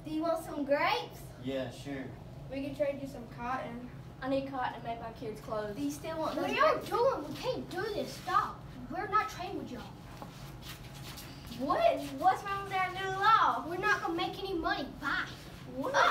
Do you want some grapes? Yeah, sure. We can trade you some cotton. I need cotton to make my kids' clothes. Do you still want those What y'all grapes? doing? We can't do this. Stop. We're not trained with y'all. What? What's wrong with that new law? We're not gonna make any money. Bye. What?